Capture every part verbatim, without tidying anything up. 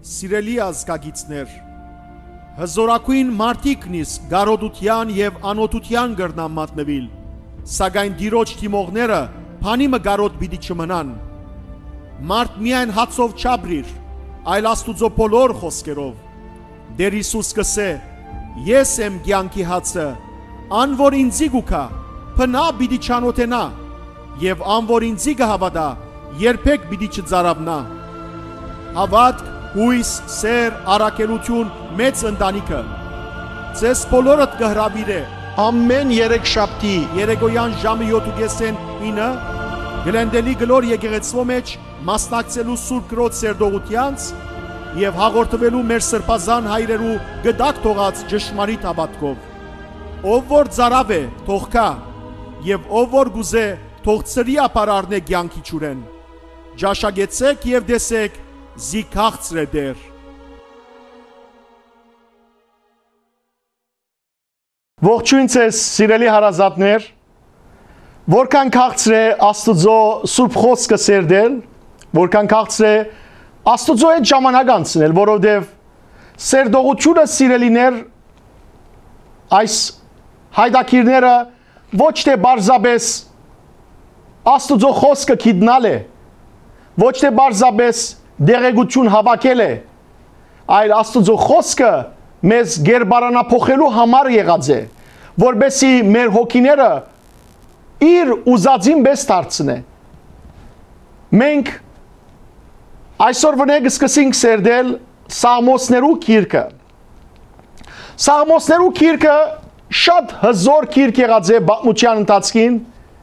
Սիրելի ազգագիցներ, հզորակույն մարդիկն իսկ գարոդության եւ անօթության գրնան մատնվել, սակայն դիրոջ թիմողները փանի մը գարոդ պիտի չմնան։ Մարդ միայն հացով չաբրիր, այլ Աստուծո բոլոր խոսքերով։ Դեր Հիսուս կսե. Ես եմ կյանքի հացը, ան որ ինձի գուքա, փնա պիտի չանոթենա, եւ ան որ ինձի կհավատա, երբեք պիտի չծարավնա։ Հավատք, հույս, սեր, առաքելություն, մեծ ընտանիքը։ Ձեզ բոլորդ կհրավիրե ամեն երեքշաբթի երեկոյան ժամը յոթ ինը Գլենդելի գլոր եկեղեցվո մեջ մասնակցելու Սուրբ Կրոջ սերտողությանց եւ հաղորդվելու մեր սրբազան հայրերու գդակ թողած ճշմարիտ հավատքով։ Ով որ ծարավ է, թող կա, եւ ով որ գուզե, թող ծրի ապարարն է կյանքի ճուրեն։ Ջաշագեցեք եւ դեսեք, զի քաղցր է դեր։ Ողջույն ձեզ, սիրելի հարազատներ, որքան քաղցր է Աստուծո Սուրբ խոսքը սերդել, որքան քաղցր է Աստուծո հետ ժամանակ անցնել, որովհետև սերտողությունը, սիրելիներ, այս հայդակիրները ոչ թե բարձաբես Աստուծո խոսքը գիտնալ է, ոչ թե բարձաբես դեղեցություն հավաքել է, այլ Աստուծո խոսքը մեզ գերբարանափոխելու համար եղած է, որբեսի մեր հոգիները իր ուզածին պես դարձնե։ Մենք այսօր վնեգ սկսենք սերդել Սաղմոսներու գիրքը։ Սաղմոսներու գիրքը շատ հզոր գիրք եղած է պատմության ընթացքին։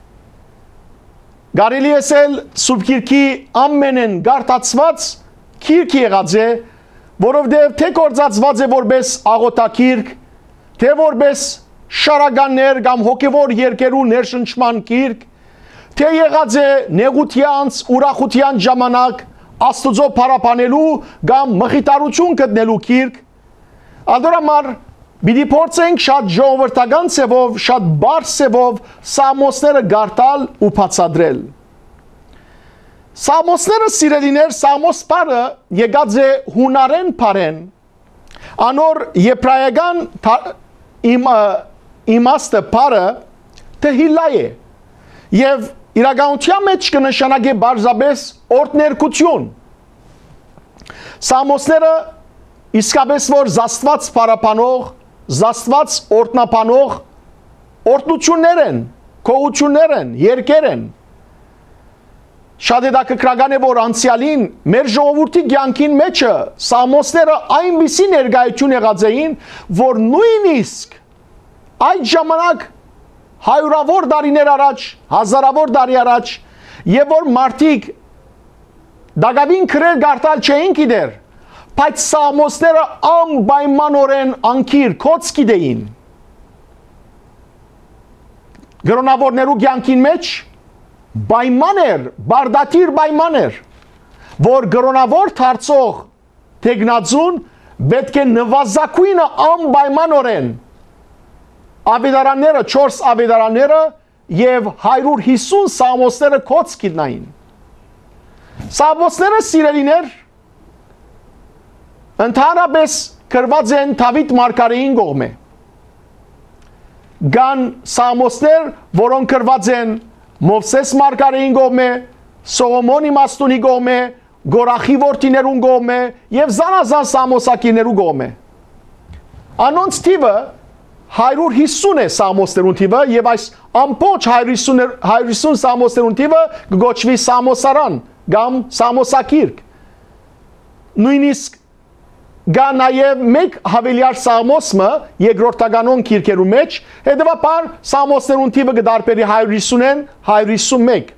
Կարելի է ասել Սուրբ Գիրքի ամենեն գարտացված գիրք եղած է, որովհետև թե գործածված է որպես աղոթագիրք, թե որպես շարականներ կամ հոգևոր երկերու ներշնչման գիրք, թե եղած է նեղությանց, ուրախության ժամանակ Աստուծո փառաբանելու կամ մխիթարություն գտնելու գիրք, adorամար պիտի փորձենք շատ ժողովրդական ցևով, շատ բարձ ցևով Սաղմոսները գարտալ ու բացատրել։ Սաղմոսները, սիրելիներ, Սաղմոս բառը եկած է հունարեն բառեն, անոր եբրայական իմ իմաստը բառը թհիլա է եւ իրականության մեջ կնշանակի բարձաբես օրդներկություն։ Սաղմոսները իսկապես որ զաստված փառաբանող, զաստված օրդնաբանող օրդնություններ են, քողություններ են, երկեր են։ Շատ հետաքրքրական է, որ անցյալին մեր ժողովրդի կյանքին մեջը Սաղմոսները այնպիսի ներկայություն եղած էին, որ նույնիսկ այդ ժամանակ հայրավոր դարիներ առաջ, հազարավոր դարի առաջ, եւ որ մարդիկ դակավին քրեր գարտալ չէին գիտեր, բայց Սաղմոսները անպայմանորեն անկիր կոց գիտեին։ Գրոնավորներու կյանքին մեջ պայման էր, բարդատիր պայման էր, որ գրոնավոր դարձող թեկնածուն պետք է նվազագույնը անպայմանորեն ավետարանները, չորս ավետարանները եւ հարյուր հիսուն Սաղմոսները կոց գիտնային։ Սաղմոսները, սիրելիներ, ընդհանրապես գրված են Դավիթ մարգարեին կողմէ։ Կան Սաղմոսներ, որոնք գրված են Մովսես մարգարեին կողմէ, Սողոմոն իմաստունի կողմէ, Գորախի որդիներուն կողմէ եւ զանազան Սաղմոսակիրներու կողմէ։ Անոնց թիվը հարյուր հիսուն է Սաղմոսներուն թիվը եւ այս ամբողջ հարյուր հիսուն Սաղմոսներուն թիվը կգոչվի Սաղմոսարան կամ Սաղմոսակիրք։ Նույնիսկ կա նաեւ մեկ հավելյալ Սաղմոսը երկրորդականոն գիրքերու մեջ, հետեւաբար Սաղմոսներուն թիվը կդարբերի հարյուր հիսունեն, հարյուր հիսունմեկ։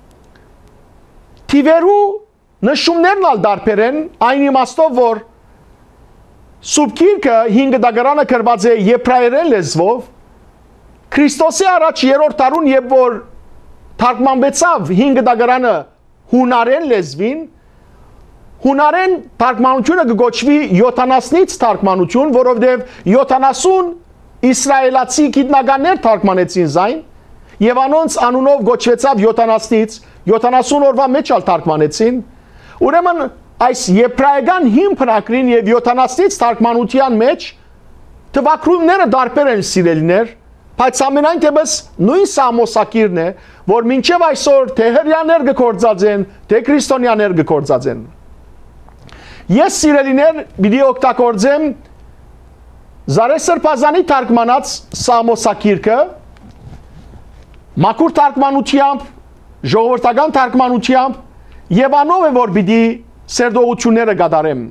Թիվերու նշումներն ալ դարբեր են այն իմաստով, որ Սուրբ Գիրքը հինգ դագարանը գրված է եբրայերեն լեզվով, Քրիստոսի առաջ երրորդ տարուն, երբ որ թարգմանվեցավ հինգ դագարանը հունարեն լեզվին, հունարեն թարգմանությունը կգոչվի յոթանասնից թարգմանություն, որովհետև յոթանասուն իսրայելացի գիտնականներ թարգմանեցին զայն, եւ անոնց անունով գոչվեցավ յոթանասնից, յոթանասուն օրվա մեջ ալ թարգմանեցին, ուրեմն այս եբրայական հին բնակրին եւ յոթանասից թարգմանության մեջ թվակրումները դարբեր են սիրելիներ, բայց ամենայն դեպս նույն սամոսակիրն է, որ մինչև այսօր թե հրյաներ գործածեն, թե քրիստոնյաներ գործածեն։ Ես սիրելիներ պիտի օգտագործեմ Զարե Սրբազանի թարգմանած սամոսակիրքը մաքուր թարգմանությամբ, ժողովրդական թարգմանությամբ եւ անով է որ պիտի սերտողությունները կատարեմ։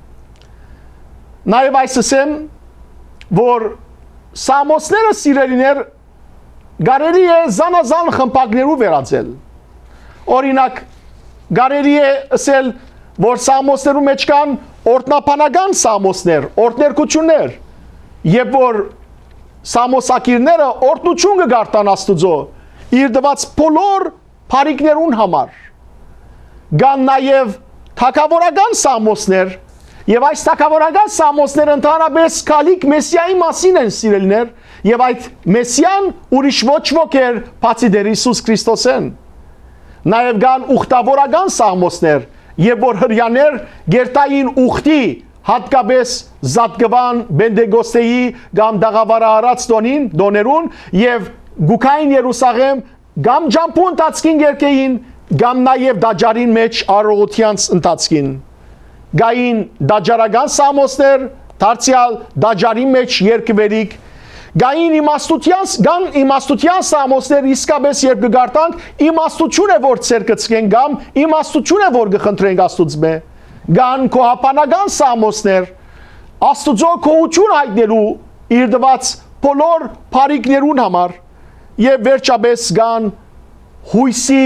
Նաեւ այս ասեմ, որ սամոսները սիրելիներ կարելի է զանազան խմբակներով վերածել։ Օրինակ, կարելի է ասել, որ սամոսներու մեջ կան օրտնապանական սամոսներ, օրտներկություններ, եւ որ սամոսակիրները օրտնություն կգարտան Աստուծո իր դված բոլոր բարիքներուն համար։ Կան նաեւ թագավորական սամոսներ, եւ այս թագավորական սամոսները ընդհանրապես քալիք Մեսիայի մասին են սիրելիներ, եւ այդ Մեսիան ուրիշ ոչ ոք էր բացի դեր Հիսուս Քրիստոսեն։ Նաեւ կան ուխտավորական սամոսներ, եւ որ հրյաներ գերտային ուխտի հատկապես Զատկվան, Բենդեգոստեի կամ դաղավարարած տոնին, դոներուն եւ Գուքային Երուսաղեմ կամ ջամփու ընթացքին երկեին, կամ նաեւ դաջարին մեջ առողջյանց ընթացքին։ Գային դաջարական սամոսներ, դարձյալ դաջարի մեջ երկվերիկ, գային իմաստության, գան իմաստության սամոսներ իսկապես երբ կգարտանք, իմաստություն է որ ցերկծկեն կամ իմաստություն է որ կխնդրենք Աստուծմե։ Գան կոհապանական սամոսներ, Աստուծո կողություն հայտնելու իր դված բոլոր բարիքներուն համար, եւ վերջապես գան հույսի,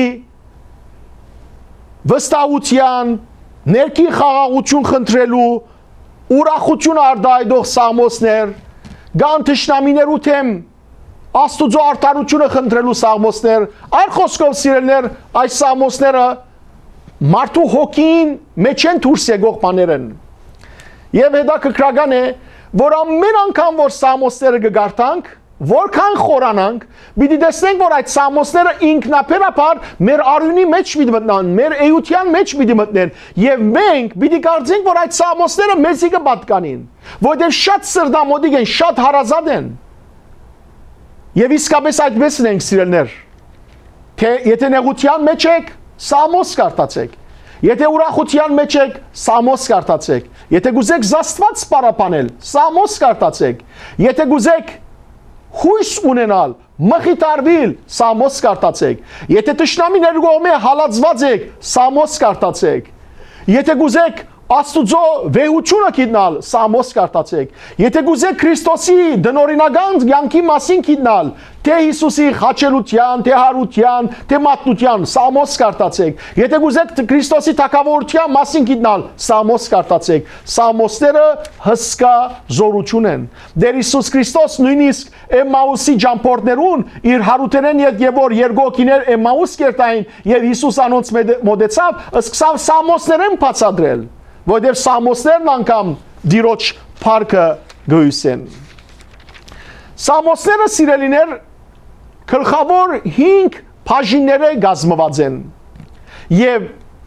վստահության, ներքին խաղաղություն խնդրելու, ուրախություն արտահայտող սամոսներ, գան թշնամիներու թեմ Աստուծո արդարությունը խնդրելու սամոսներ, այլ խոսքով սիրելիներ, այս սամոսները մարդու հոգին մեջ են դուրս եկող բաներ են։ Եվ հետաքրքրական է, որ ամեն անգամ որ սամոսները կգարտանք, որքան խորանանք, պիտի տեսնենք, որ այդ սամոսները ինքնաբերաբար մեր արյունի մեջ պիտի մտնան, մեր էության մեջ պիտի մտնեն, եւ մենք պիտի կարծենք, որ այդ սամոսները մեզի կպատկանին, որտեղ շատ սրտամոդիկ են, շատ հարազատ են։ Եվ իսկապես այդպես ենք սիրելներ, թե եթե նեղության մեջ եք, սամոս կարտացեք, եթե ուրախության մեջ եք, սամոս կարտացեք, եթե գուզեք զաստված սպարապանել, սամոս կարտացեք, եթե գուզեք հույս ունենալ, մխիթարվել, սամոս կարտացեք, եթե թշնամիների կողմէ հալածված եք, սամոս կարտացեք, եթե գուզեք Աստուծո վեհությունը գիտնալ, սամոս կարտացեք, եթե գուզեք Քրիստոսի դնորինական կյանքի մասին գիտնալ, թե Հիսուսի խաչելության, թե հարության, թե մատնության, սամոս կարտացեք, եթե գուզեք Քրիստոսի թագավորության մասին գիտնալ, սամոս կարտացեք, սամոսները հսկա զորություն են։ Դեր Հիսուս Քրիստոս նույնիսկ Էմմաուսի ճամփորդներուն իր հարութերեն եւ որ երգոքիներ Էմմաուս կերտային եւ Հիսուս անոնց մոտեցավ, սկսավ սամոսներեն բացադրել, որտեղ սամոսներն անգամ դիրոջ փառքը գույսեն։ Սամոսները սիրելիներ գլխավոր հինգ բաժինները կազմված են եւ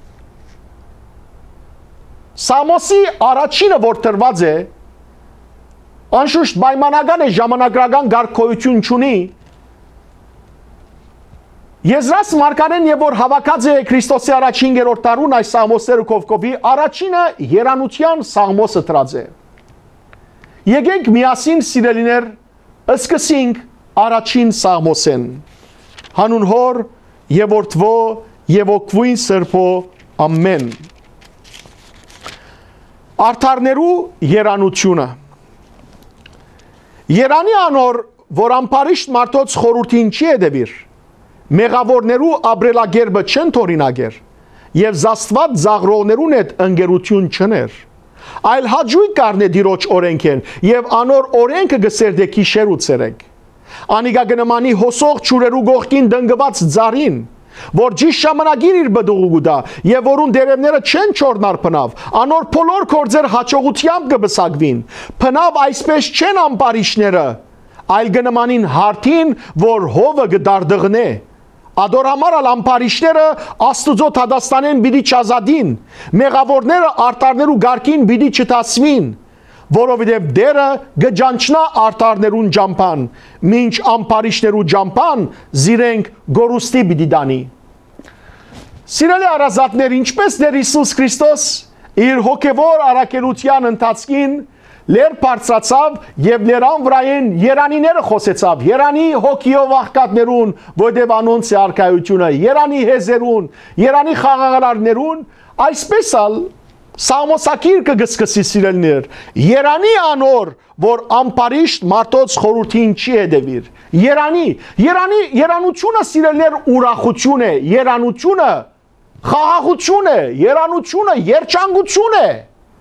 Սամոսի առաջինը որ տրված է անշուշտ պայմանական է ժամանակական գարկոյություն չունի Եզրաս մարգարեն եւ որ հավաքած է Քրիստոսի առաջին երրորդ տարուն այս սամոսները կովկովի առաջինը երանության սամոսը տրած է Եկեք միասին սիրելիներ Սկսենք առաջին սամոսեն Հանուն հոր եւ որդվո եւ օգվույն սրբո ամեն Արդարներու երանությունը Երանի անոր որ ամբարիշտ մարդոց խորհրդին չի edevir Մեղավորներու ապրելագերբը չեն թորինագեր եւ զաստված զաղրողներուն հետ ընկերություն չներ այլ հաջույք կառնե դիրոջ օրենքեն եւ անոր օրենքը գսերդե քիշեր ու ցերեկ անիգա գնմանի հոսող ճուրերու գողքին դնգված ծարին որ ճիշտ ժամանակին իր բդուղու գուտա եւ որուն դերևները չեն չորնար փնավ անոր բոլոր կորձեր հաջողությամբ կբսակվին փնավ այսպես չեն ամբարիշները այլ գնմանին հարթին որ հովը գդարդղնե Ադորամարալ ամպարիշները Աստուծո թադաստանեն բիդի չազադին, մեղավորները արտարներու գարկին բիդի չտասվին, որովհետև դերը գջանչնա արտարներուն ջամփան, մինչ ամպարիշներու ջամփան զիրենք գորուստի բիդի դանի։ Սիրելի արազատներ, ինչպես Տեր Հիսուս Քրիստոս իր հոգևոր առաքելության ընթացքին լեր բարձրացավ եւ լերան վրայեն երանիները խոսեցավ, երանի հոգիով աղքատներուն, որտեղ անոնց է արքայությունը, երանի հեզերուն, երանի խաղաղարարներուն, այսպես ալ Սամոսակիրքը գսկսի սիրելներ, երանի անոր, որ ամպարիշտ մարդոց խորհրդին չի հետևիր, երանի, երանի, երանությունը սիրելներ ուրախություն է, երանությունը խաղաղություն է, երանությունը երջանկություն է։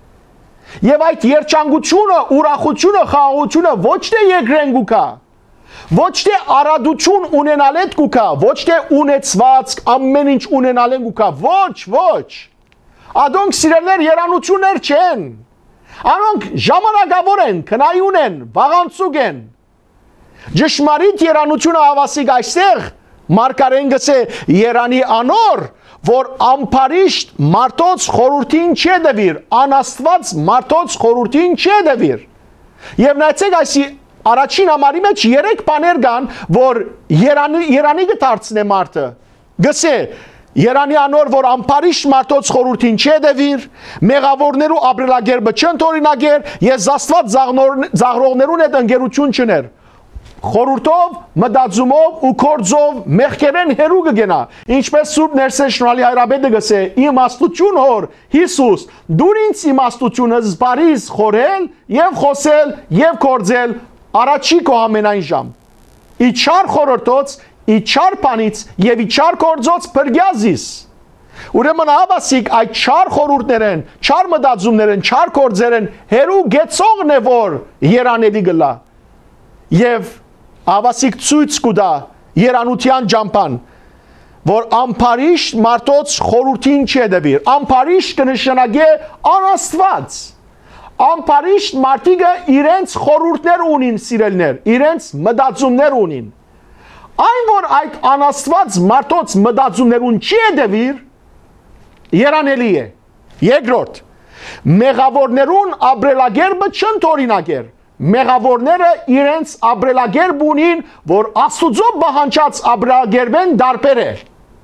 Եվ այդ երջանկությունը, ուրախությունը, խաղաղությունը ոչ թե երկրեն գուկա, ոչ թե արադություն ունենալետ գուկա, ոչ թե ունեցված ամեն ինչ ունենալեն գուկա, ոչ, ոչ։ Ադոնք սիրելներ երանություններ չեն, անոնք ժամանակավոր են, քնայուն են, վաղանցուկ են։ Ճշմարիտ երանությունը հավասիկ այստեղ մարգարեն գսե երանի անոր, որ ամպարիշտ մարդոց խորհրդին չեդևիր, անաստված մարդոց խորհրդին չեդևիր։ Եվ նայեցեք այսի առաջին համարի մեջ երեք բաներ կան, որ երանի, երանի գտարցնե մարդը։ Գսե, երանի անոր, որ ամպարիշտ մարդոց խորհրդին չեդևիր, մեղավորներու ապրելագերբը չընդօրինագեր, եւ զաստված զաղրողներուն հետ ընկերություն չներ։ Խորհուրդով, մտածումով ու կորձով մեղքերեն հերու կգենա, ինչպես Սուրբ Ներսես Շնորհալի Հայրապետը գսե, իմաստություն հոր Հիսուս, դուր ինձ իմաստությունը զբարիս խորել եւ խոսել եւ կորձել առաջի քո ամենայն ժամ։ Ի չար խորհրդոց, ի չար բանից եւ ի չար կորձոց փրկյազիս։ Ուրեմն հավասիկ այդ չար խորհուրդներեն, չար մտածումներեն, չար կորձերեն հերու գեցողն է որ երանելի գլա։ Եվ Ավասիկ ցույց կուտա երանության ջամփան, որ ամպարիշտ մարդոց խորհրդին չեդևիր, ամպարիշտ կնշանակե անաստված, ամպարիշտ մարդիկը իրենց խորհուրդներ ունին սիրելներ, իրենց մտածումներ ունին, այն որ այդ անաստված մարդոց մտածումներուն չեդևիր, երանելի է, երկրորդ, մեղավորներուն ապրելագերբը չընդօրինագեր, մեղավորները իրենց ապրելագերբ ունին, որ Աստուծո պահանջած ապրելագերբեն դարբեր է։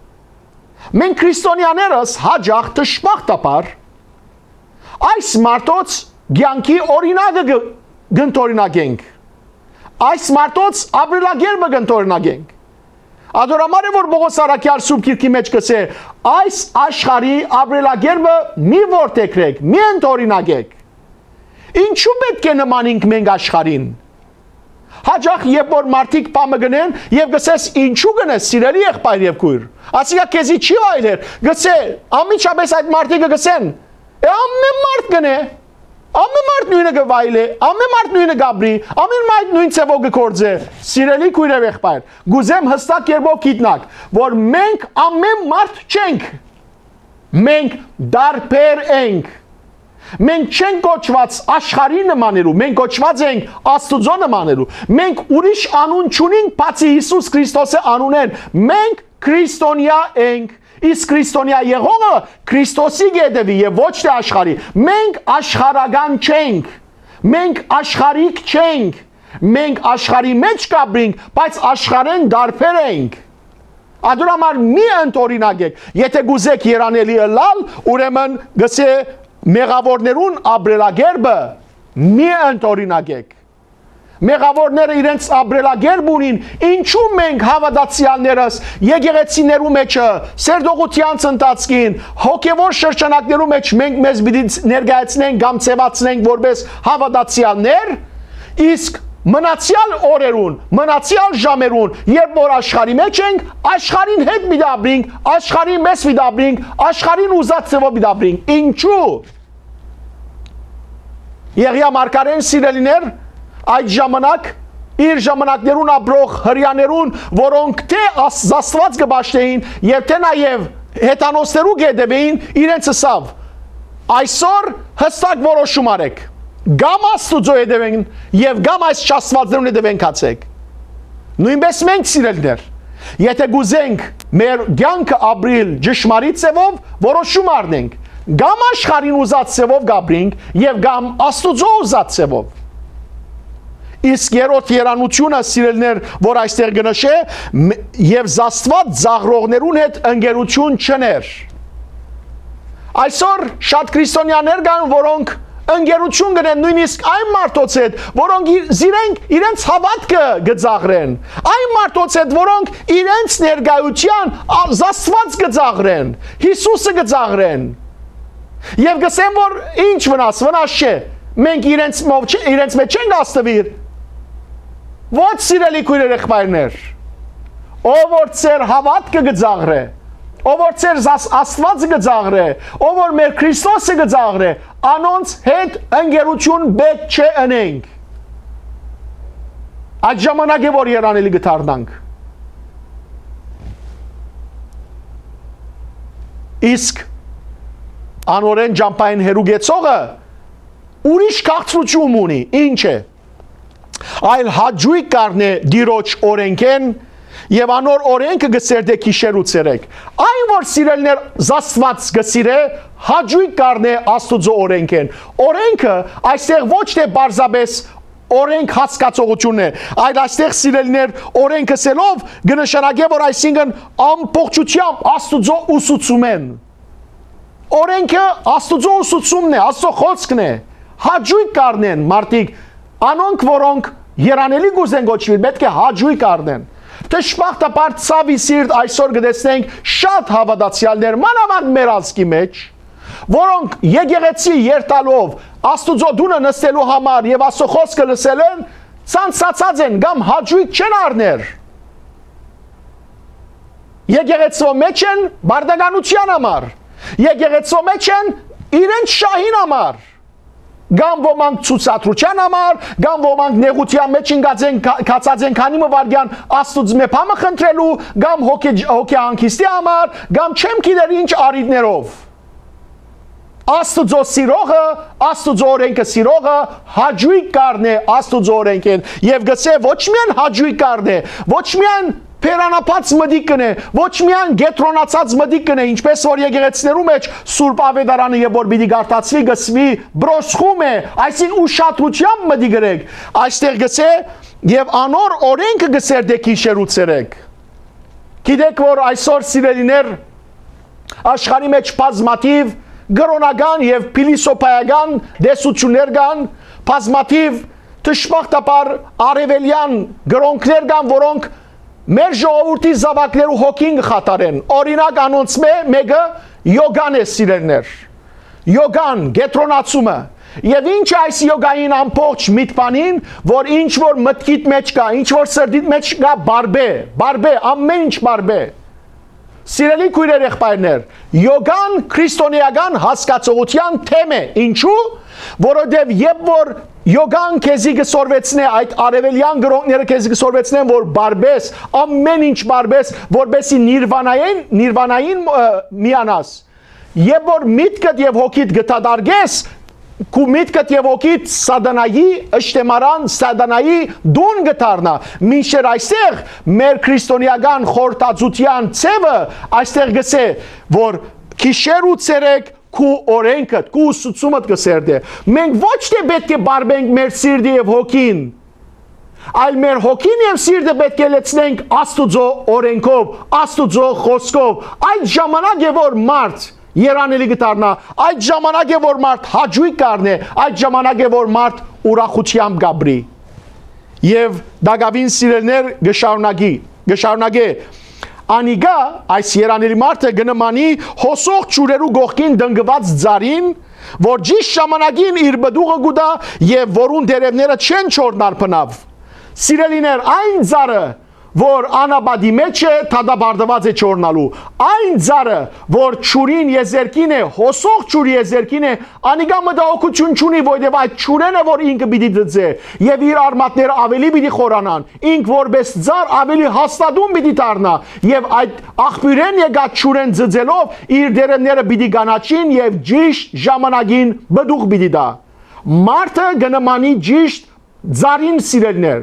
Մենք քրիստոնյաներս հաջող դժբախտաբար այս մարդոց կյանքի օրինակը կընդօրինագենք, այս մարդոց ապրելագերբը կընդօրինագենք։ Ադորամար է որ Պողոս Արաքյալ Սուրբ Գիրքի մեջ կսե, այս աշխարհի ապրելագերբը մի որդեգրեք, մի ընդօրինագեք։ Ինչու պետք է նմանենք մենք աշխարհին։ Հաջող երբ որ մարդիկ բամը գնեն եւ գսես ինչու գնես սիրելի եղբայր եւ քույր։ Ասիկա քեզի չի վայրեր։ Գսե ամիջապես այդ մարդիկը գսեն։ Է ամեն մարդ գնե։ Ամեն մարդ նույնը գվայլե, ամեն մարդ նույնը գաբրի, ամեն մարդ նույն ցևով գործե։ Սիրելի քույր եւ եղբայր, գուզեմ հստակ երբով գիտնակ, որ մենք ամեն մարդ չենք։ Մենք դարբեր ենք։ Մենք չենք կոչված աշխարհի նմանելու, մենք կոչված ենք Աստուծո նմանելու։ Մենք ուրիշ անուն չունենք, բացի Հիսուս Քրիստոսի անունեն։ Մենք քրիստոնյա ենք։ Իսկ քրիստոնյա եղողը Քրիստոսի գետևի եւ ոչ թե աշխարհի։ Մենք աշխարհական չենք։ Մենք աշխարհիկ չենք։ Մենք աշխարհի մեջ կապրենք, բայց աշխարհեն դարբեր ենք։ Ադորամար մի ընդօրինագեք։ Եթե գուզեք երանելի ըլալ, ուրեմն գսե մեղավորներուն ապրելագերբը մի ընդօրինագեք։ Մեղավորները իրենց ապրելագերբ ունին, ինչու մենք հավատացյալներս եկեղեցիներու մեջը, սերտողության ընթացքին, հոգևոր շրջանակներու մեջ մենք մեզ պիտի ներկայացնենք կամ ցեվացնենք որպես հավատացյալներ, իսկ մնացյալ օրերուն, մնացյալ ժամերուն, երբ որ աշխարհի մեջ ենք, աշխարհին հետ պիտի ապրենք, աշխարհին մեզ պիտի ապրենք, աշխարհին ուզած ցևով պիտի ապրենք։ Ինչու։ Եղիա մարգարեն սիրելիներ, այդ ժամանակ իր ժամանակներուն ապրող հрьяաներուն, որոնք թե Աստված կբաշխեին եւ թե նաեւ հետանոսներու գետևեին, իրենց ասավ. այսօր հստակ որոշում արեք։ Գամ Աստուծո հետևեն եւ գամ այս չաստվածներուն հետևեն կացեք։ Նույնպես մենք սիրելիներ, եթե գուզենք մեր կյանքը ապրիլ ճշմարիտ ձևով, որոշում առնենք։ Գամ աշխարհին ուզած ձևով գաբրինք եւ գամ Աստուծո ուզած ձևով։ Իսկ երրորդ երանությունը սիրելիներ, որ այստեղ գնշե, եւ զաստված զաղրողներուն հետ ընկերություն չներ։ Այսօր շատ քրիստոնյաներ կան, որոնք ընկերություն գնեն նույնիսկ այն մարդոց հետ, որոնք իրենք իրենց հավատքը գծաղրեն, այն մարդոց հետ, որոնք իրենց ներկայության զաստված գծաղրեն, Հիսուսը գծաղրեն։ Եվ գսեմ, որ ինչ վնաս, վնաս չէ, մենք իրենց իրենց մեջ չենք աստվիր։ Ոչ սիրելի քույրեր եղբայրներ, ով որ ծեր հավատքը գծաղրե, ով որ ծեր Աստվածը գծաղրե, ով որ մեր Քրիստոսը գծաղրե, անոնց հետ ընկերություն պետք չէ անենք։ Այդ ժամանակ է որ երանելի գթարնանք։ Իսկ անորեն ջամփային հերուգեցողը ուրիշ քաղցրություն ունի, ինչ է։ Այլ հաջույք կառնե դիրոջ օրենքեն եւ անոր օրենքը գսերդե քիշերու ցերեկ։ Այն որ սիրելներ զաստված գսիրե հաջույք կառնե Աստուծո օրենքեն։ Օրենքը այստեղ ոչ թե բարձաբես օրենք հասկացողություն է, այլ այստեղ սիրելներ օրենքը սելով գնշարագե որ այսինքն ամբողջությամբ Աստուծո ուսուցումեն։ Օրենքը Աստուծո ուսուցումն է, Աստծո խոսքն է։ Հաջույք կառնեն մարդիկ Անոնք, որոնք երանելի գուզեն գոչվիլ, պետք է հաջույք առնեն։ Դժբախտաբար ցավի սիրտ այսօր գտեցնենք շատ հավատացյալներ, մանավանդ մեր ազգի մեջ, որոնք եկեղեցի երթալով Աստուծո դունը նստելու համար եւ Աստծո խոսքը լսել են, ցանցացած են կամ հաջույք չեն առներ։ Եկեղեցու մեջ են բարդականության համար, եկեղեցու մեջ են իրենց շահին համար։ Գամ ոմանք ցուցադրության համար, գամ ոմանք նեղության մեջ ընկած կացած են քանի մվարգյան Աստուծո մեփամը խնդրելու, գամ հոգեհանգիստի համար, գամ չեմ գիտեր ինչ արիդներով։ Աստուծո սիրողը, Աստուծո օրենքը սիրողը հաջույք կառնե Աստուծո օրենքեն եւ գցե ոչ միայն հաջույք կառնե, ոչ միայն Փերանապած մդիկն է, ոչ միայն գետրոնացած մդիկն է, ինչպես որ եկեղեցիներու մեջ Սուրբ Ավետարանը եւ որ պիտի գարտացվի գսվի բրոսխում է, այսին ուշադրությամբ մդի գրեք, այստեղ գսե եւ անոր օրենքը գսեր դե քիշերու ցերեք։ Գիտեք որ այսօր սիրելիներ աշխարհի մեջ բազմաթիվ գրոնական եւ փիլիսոփայական դեսություններ կան, բազմաթիվ դժբախտաբար արևելյան գրոնքներ կան, որոնք մեր ժողովրդի զավակներու հոգին խաթարեն։ Օրինակ անոնց մեկը յոգան է սիրելներ։ Յոգան, գետրոնացումը։ Եվ ինչ այս յոգային ամբողջ միտքանին, որ ինչ որ մտքիդ մեջ կա, ինչ որ սրտիդ մեջ կա, բարբե, բարբե, ամեն ինչ բարբե։ Սիրելի քույրեր եղբայրներ, յոգան քրիստոնեական հասկացողության թեմ է։ Ինչու՞։ Որովհետև երբ որ յոգան քեզի գսորվեցնե այդ արևելյան գրոնքները քեզի գսորվեցնեն որ բարբես, ամեն ինչ բարբես, որբեսի նիրվանային, նիրվանային միանաս։ Երբ որ միտքդ եւ հոգիդ գտադարգես, քու միտքդ եւ հոգիդ սադանայի ըշտեմարան սադանայի դուն գտարնա մինչեր այստեղ մեր քրիստոնեական խորտածության ցևը այստեղ գսե որ քիշեր ու ցերեկ քու օրենքդ քու ուսուցումդ գսերդե մենք ոչ թե պետք է բարբենք մեր սիրտը եւ հոգին այլ մեր հոգին եւ սիրտը պետք է լցնենք Աստուծո օրենքով Աստուծո խոսքով այդ ժամանակ է որ մարդ Երանելի գտարնա, այդ ժամանակ է որ մարդ հաջույք կառնե, այդ ժամանակ է որ մարդ ուրախությամբ գաբրի։ Եվ դակավին սիրելներ գշարունակի, գշարունակե, անիգա այս երանելի մարդը գնմանի հոսող ճուրերու գողքին դնգված ձարին, որ ճիշտ ժամանակին իր բդուղը գուտա եւ որուն դերևները չեն չորնար փնավ։ Սիրելիներ, այն ձարը որ անաբադի մեջ է թադաբարդված է չորնալու այն ձարը որ ճուրին եզերքին է հոսող ճուրի եզերքին է անիգա մտահոգություն չունի որովհետև այդ ճուրենը որ ինքը պիտի դծե եւ իր արմատները ավելի պիտի խորանան ինք որպես ձար ավելի հաստատուն պիտի դառնա եւ այդ աղբյուրեն եկած ճուրեն ձծելով իր դերևները պիտի գանաչին եւ ճիշտ ժամանակին բդուղ պիտի դա մարդը գնմանի ճիշտ ձարին սիրելներ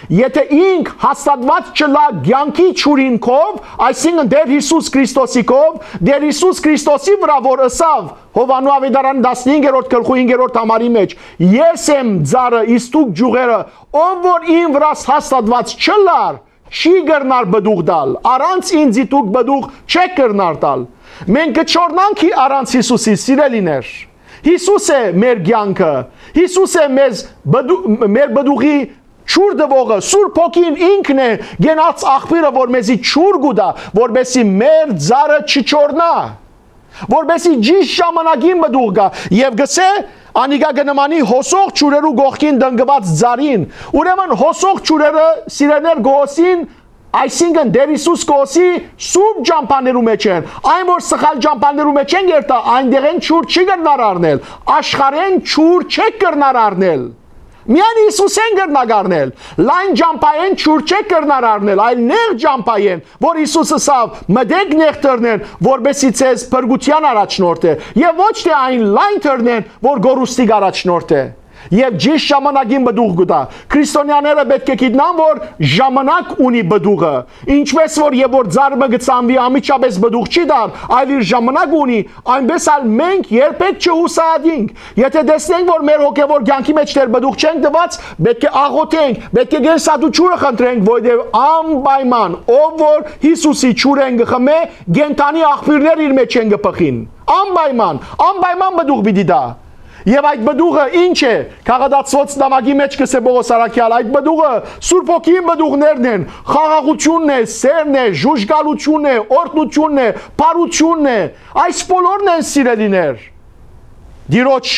Եթե ինք հաստատված չլա ցանկի ճուրին կով, այսինքն դեր Հիսուս Քրիստոսի կով, դեր Հիսուս Քրիստոսի վրա որ ըսավ Հովանու ավետարան տասնհինգերորդ գլխու հինգերորդ համարի մեջ, ես եմ ձարը, իսկ դուք ջուղերը, ով որ ին վրա հաստատված չլար, չի գրնար բդուղ դալ, առանց ինձի դուք բդուղ չեք գրնար տալ։ Մենք կչորնանքի առանց Հիսուսի, սիրելիներ։ Հիսուս է մեր կյանքը, Հիսուս է մեզ մեր բդուղի ճուր դվողը, Սուրբ Հոգին ինքն է գենաց աղբյուրը, որ մեզի ճուր գուտա, որբեսի մեր ձարը չչորնա, որբեսի ճիշտ ժամանակին բդուղ գա, եւ գսե անիկա կնմանի հոսող ճուրերու գողքին դնգված ձարին, ուրեմն հոսող ճուրերը սիրեներ գոսին, այսինքն դեր Հիսուս գոսի սուրբ ճամփաներու մեջ են, այն որ սխալ ճամփաներու մեջ են երտա, այնտեղեն ճուր չի կրնար առնել, աշխարհեն ճուր չեք կրնար առնել։ Միայն Հիսուսեն կրնակ առնել, լայն ճամփայեն ճուր չեք կրնար առնել, այլ նեղ ճամփայեն, որ Հիսուսը սավ մդեկ նեղ թռնեն, որբեսի ցեզ փրկության առաջնորդ է, եւ ոչ թե այն լայն թռնեն, որ գորուստիկ առաջնորդ է։ Եվ ճիշտ ժամանակին բդուղ գտա։ Քրիստոնյաները պետք է գիտնան, որ ժամանակ ունի բդուղը։ Ինչպես որ եւ որ ձարմը գծանվի ամիջապես բդուղ չի դար, այլ իր ժամանակ ունի, այնպես էլ մենք երբեք չհուսահատենք։ Եթե տեսնենք, որ մեր հոգեվոր կյանքի մեջ դեռ բդուղ չենք տված, պետք է աղոթենք, պետք է գենսատուչուրը խնդրենք, որովհետեւ անպայման, ով որ Հիսուսի ճուրեն գխմե, գենտանի աղբյուրներ իր մեջ են գփխին։ Անպայման, անպայման բդուղ պիտի դա։ Եվ այդ բդուղը ինչ է, քաղաքացիոց նամակի մեջ կսե Պողոս Արաքյալ, այդ բդուղը Սուրբ Հոգիի բդուղներն են, խաղաղությունն է, սերն է, ժուժգալությունն է, օրհնությունն է, բարությունն է, այս բոլորն են սիրելիներ։ Դիրոջ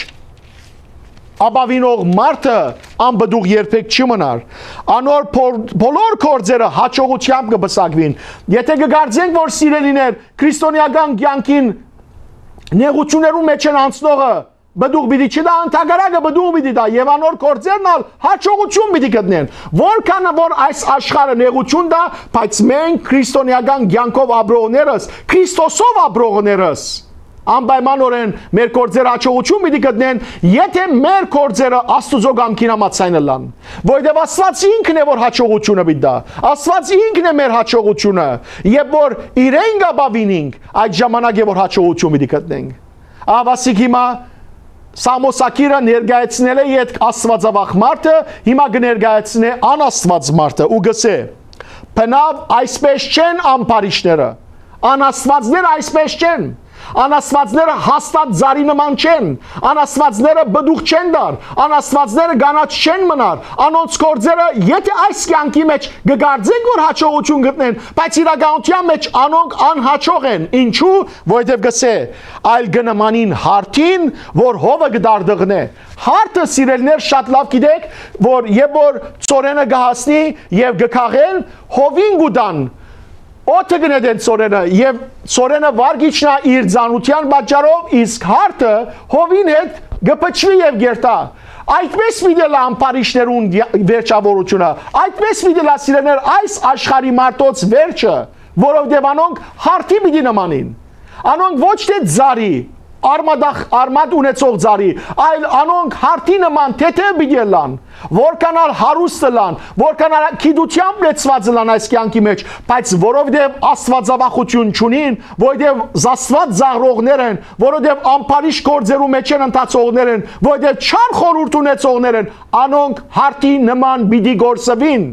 ապավինող մարդը անբդուղ երբեք չի մնար, անոր բոլոր գործերը հաջողությամբ կբսակվին։ Եթե կգարձենք, որ սիրելիներ քրիստոնեական կյանքին նեղություններու մեջ են անցնողը բդուղ պիտի չդա, ընդհակառակը բդուղ պիտի դա, եւ անոր գործերն ալ հաջողություն պիտի գտնեն։ Որքան որ այս աշխարհը նեղություն դա, բայց մենք քրիստոնեական կյանքով ապրողներս, Քրիստոսով ապրողներս, անպայմանորեն մեր գործերը հաջողություն պիտի գտնեն, եթե մեր գործերը Աստծո կամքին համաձայն լան։ Որովհետեւ Աստված ինքն է որ հաջողությունը պիտի դա։ Աստված ինքն է մեր հաջողությունը, եւ որ իրեն գաբավինենք, այդ ժամանակ է որ հաջողություն պիտի գտնենք։ Ահավասիկ հիմա Սամոսակիրը ներգայացնել է իդ աստվածավախ մարդը, հիմա կներգայացնե անաստված մարդը ու գսե բնավ այսպես չեն ամպարիչները, անաստվածները այսպես չեն, անաստվածները հաստատ զարի նման չեն, անաստվածները բդուղ չեն դար, անաստվածները գանաչ չեն մնար, անոնց գործերը եթե այս կյանքի մեջ կգարձենք որ հաջողություն գտնեն, բայց իրականության մեջ անոնք անհաջող են, ինչու, որովհետև գսե այլ գնմանին հարթին, որ հովը կդարդղնե, հարթը սիրելներ շատ լավ գիտեք, որ եւ որ ծորենը գահասնի եւ գքաղեն հովին գուդան Օդը գնեդեն ծորենը եւ ծորենը վարգիչնա իր ձանության պատճառով, իսկ հարթը հովին հետ գպչվի եւ գերտա։ Այդպես վիդելա ամպարիչներուն վերջավորությունը, այդպես վիդելա սիրեներ այս աշխարհի մարդոց վերջը, որովհետեւ անոնք հարթի պիտի նմանին։ Անոնք ոչ թե ձարի, արմադախ արմատ ունեցող ձարի, այլ անոնք հարթի նման թեթև պիտի լան, որքանալ հարուստ լան, որքանալ գիտությամբ լեցված լան այս կյանքի մեջ, բայց որովհետև աստվածավախություն չունին, որովհետև զաստված զաղրողներ են, որովհետև ամպարիչ գործերու մեջ են ընթացողներ են, որովհետև չար խորհուրդ ունեցողներ են, անոնք հարթի նման պիտի գործվին։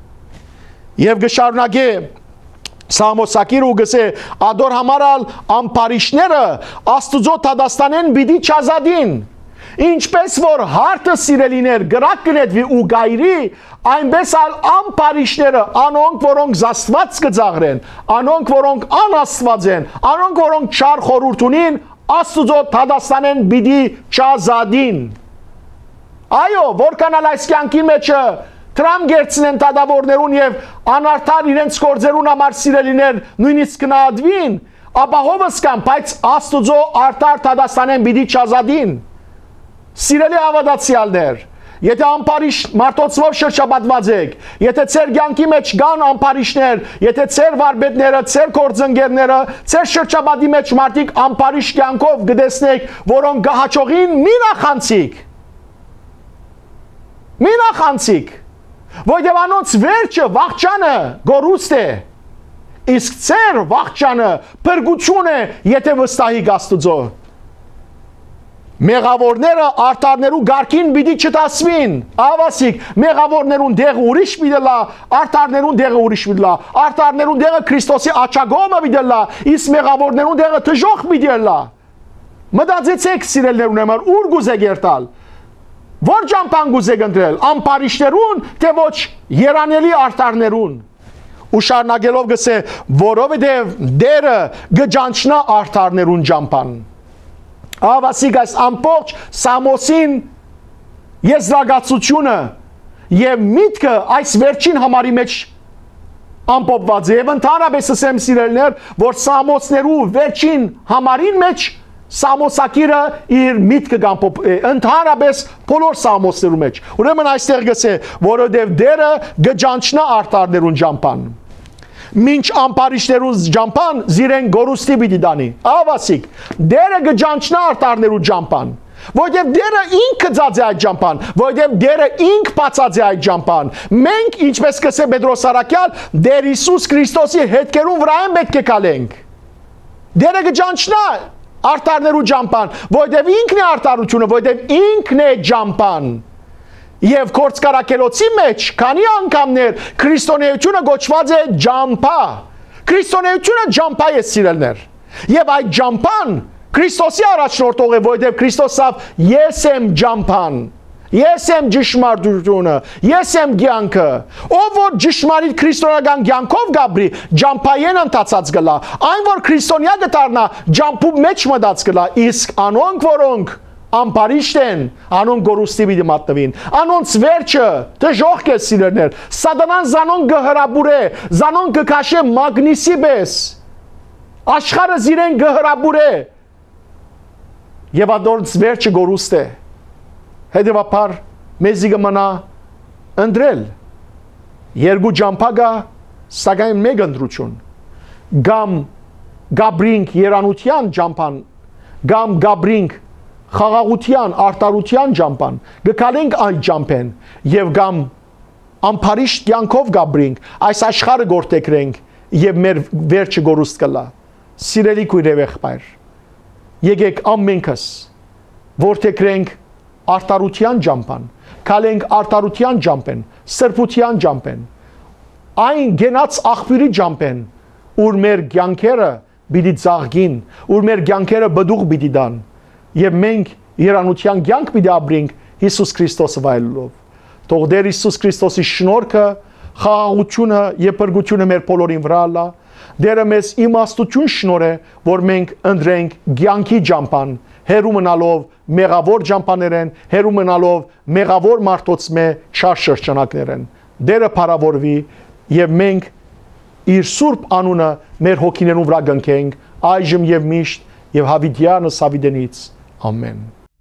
Եվ գշարունակե Սամոսակիր ու գսե ադոր համարալ ամպարիչները Աստուծո տադաստանեն բիդի չազադին, ինչպես որ հարթը սիրելիներ գրակ կնետվի ու գայրի, այնպես ալ ամպարիչները, անոնք որոնք զաստված կձաղրեն, անոնք որոնք անաստված են, անոնք որոնք չար խորհուրդ ունին, Աստուծո տադաստանեն բիդի չազադին։ Այո, որքան ալ այս կյանքի մեջը Տրամ գերցնեն տադավորներուն եւ անարդար իրենց գործերուն համար սիրելիներ նույնիսկ կնահատվին, ապա հովս կան, բայց Աստուծո արդար տադաստանեն բիդի չազադին։ Սիրելի հավատացյալներ, եթե ամպարիչ մարդոցով շրջապատված եք, եթե ծեր կյանքի մեջ կան ամպարիչներ, եթե ծեր վարպետները, ծեր գործընկերները, ծեր շրջապատի մեջ մարդիկ ամպարիչ կյանքով գտեսնեք, որոնք գահաճողին մի նախանցիկ։ Մի նախանցիկ։ Որտեղ անոնց վերջը վախճանը գորուստ է։ Իսկ ծեր վախճանը փրկություն է, եթե վստահի Աստուծո։ Մեղավորները արտարներու գարկին պիտի չտասվին, ավասիկ, մեղավորներուն դեղը ուրիշ պիտի լա, արտարներուն դեղը ուրիշ պիտի լա, արտարներուն դեղը Քրիստոսի աչագոմը պիտի լա, իսկ մեղավորներուն դեղը թժող պիտի լա։ Մտածեցեք սիրելիներուն համար, ուր գուզեք երթալ, որ ճամփան գուզեք ընտրել, ամպարիշներուն, թե ոչ երանելի արտարներուն։ Ու շարունակելով գսե, որովհետև դերը գճանչնա արտարներուն ճամփան։ Ավասիկ այս ամբողջ Սամոսին եզրագացությունը եւ միտքը այս վերջին համարի մեջ ամփոփված է։ Եվ ընդհանրապես ասեմ սիրելիներ, որ Սամոսներու վերջին համարին մեջ Սամոսակիրը իր միտքը կամփոփ ընդհանրապես բոլոր Սամոսներու մեջ։ Ուրեմն այստեղ գսե, որովհետեւ դերը գճանչնա արտարներուն ճամփան։ Մինչ ամպարիշներուն ճամփան զիրեն գորուստի պիտի դանի։ Ավասիկ, դերը գճանչնա արտարներու ճամփան։ Որտեղ դերը ինքը ծած է այդ ճամփան, որտեղ դերը ինք բացած է այդ ճամփան։ Մենք ինչպես կսե Պետրոս Արաքյալ, դեր Հիսուս Քրիստոսի հետքերուն վրա են պետք է կալենք։ Դերը գճանչնա արտարներու ճամփան, որտեղ ինքն է արտարությունը, որտեղ ինքն է ճամփան։ Եվ կորցկարակելոցի մեջ, քանի անգամներ քրիստոնեությունը գոչված է ջամփա։ Քրիստոնեությունը ջամփա է սիրելներ։ Եվ այդ ջամփան Քրիստոսի առաջնորդող է, որովհետև Քրիստոսով ես եմ ջամփան։ Ես եմ ճշմարտությունը, ես եմ կյանքը։ Ով որ ճշմարիտ քրիստոնեական կյանքով գաբրի, ջամփայեն ընթացած գլա։ Այն որ քրիստոնյա գտարնա, ջամփու մեջ մտած գլա, իսկ անոնք որոնք ամպարիշտ են, անոնք գորուստի պիտի մատնվին, անոնց վերջը դժոխք է սիրելիներ, սատանան զանոնք գհրաբուրե, զանոնք գքաշե մագնիսի պես, աշխարհը զիրեն գհրաբուրե, եւ անոնց վերջը գորուստ է, հետևաբար մեզի կմնա ընտրել, երկու ջամփա գա, սակայն մեկ ընտրություն, գամ գաբրինք երանության ջամփան, գամ գաբրինք խաղաղության, արտարության ջամփան, գկալենք այդ ջամփեն եւ գամ ամփարիշտ կյանքով գաբրինք, այս աշխարհը գործեքրենք եւ մեր վերջը գորուստ կլա։ Սիրելի քույրեր եղբայր, եկեք ամենքս որթեքրենք արտարության ջամփան, կալենք արտարության ջամփեն, սրբության ջամփեն, այն գենաց աղբյուրի ջամփեն, ուր մեր կյանքերը պիտի ծաղկին, ուր մեր կյանքերը բդուղ պիտի դան։ Եվ մենք երանության կյանք պիտի ապրենք Հիսուս Քրիստոսը վայելելով։ Թող Տեր Հիսուս Քրիստոսի շնորհքը, խաղաղությունը եւ փրկությունը մեր բոլորին վրա լա։ Դերը մեզ իմաստություն շնորհե, որ մենք ընտրենք կյանքի ջամփան, հերու մնալով մեղավոր ջամփաներեն, հերու մնալով մեղավոր մարդոցմե չար շրջանակներեն։ Դերը փառավորվի եւ մենք իր սուրբ անունը մեր հոգիներուն վրա գնքենք այժմ եւ միշտ եւ հավիտյանս հավիտենից Ամեն։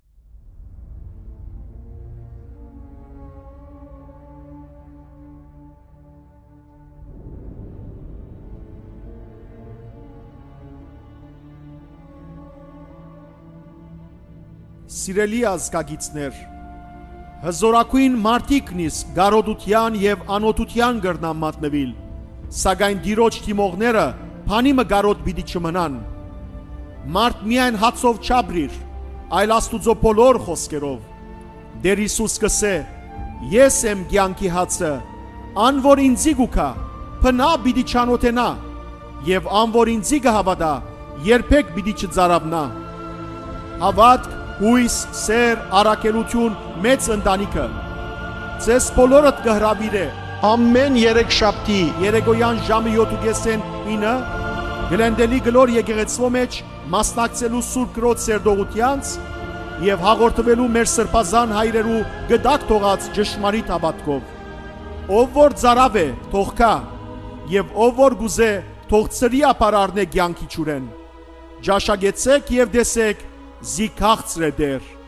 Սիրելի ազգագիցներ, հզորակույն մարդիկն իսկ գարոդության եւ անօթության գրնան մատնվել, սակայն դիրոջ թիմողները փանի մը գարոդ պիտի չմնան։ Մարդ միայն հացով չաբրիր, այլ Աստուծո բոլոր խոսքերով։ Դեր Հիսուս կսե, ես եմ կյանքի հացը, ան որ ինձի գուքա, փնա պիտի չանոթենա, եւ ան որ ինձի կհավատա, երբեք պիտի չձարավնա։ Հավատք, հույս, սեր, առաքելություն, մեծ ընտանիքը։ Ձեզ բոլորդ կհրավիրե ամեն երեքշաբթի երեկոյան ժամը յոթ ինը Գլենդելի գլոր եկեղեցվո մեջ մասնակցելու Սուրբ Քրոջ սերդողությանց եւ հաղորդվելու մեր սրբազան հայրերու գդակ թողած ճշմարիտ հավատքով։ Ով որ ծարավ է, թող կա, եւ ով որ գուզե, թող ծրի ապարարնե կյանքի ճուրեն։ Ջաշագեցեք եւ դեսեք, զի քաղցր է դեր։